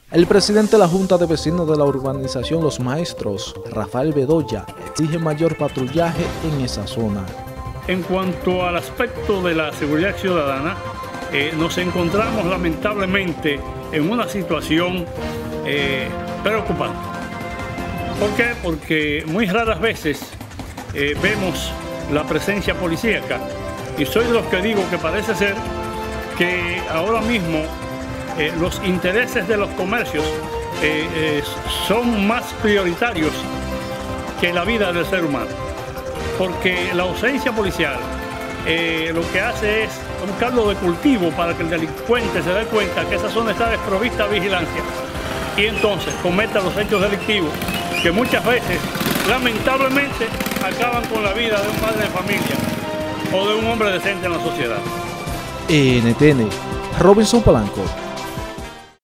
El presidente de la Junta de Vecinos de la urbanización Los Maestros, Rafael Bedoya, exige mayor patrullaje en esa zona. En cuanto al aspecto de la seguridad ciudadana, nos encontramos lamentablemente en una situación preocupante. ¿Por qué? Porque muy raras veces vemos la presencia policíaca, y soy de los que digo que parece ser que ahora mismo los intereses de los comercios son más prioritarios que la vida del ser humano, porque la ausencia policial lo que hace es un caldo de cultivo para que el delincuente se dé cuenta que esa zona está desprovista de vigilancia y entonces cometa los hechos delictivos que muchas veces lamentablemente acaban con la vida de un padre de familia o de un hombre decente en la sociedad. NTN, Robinson Polanco.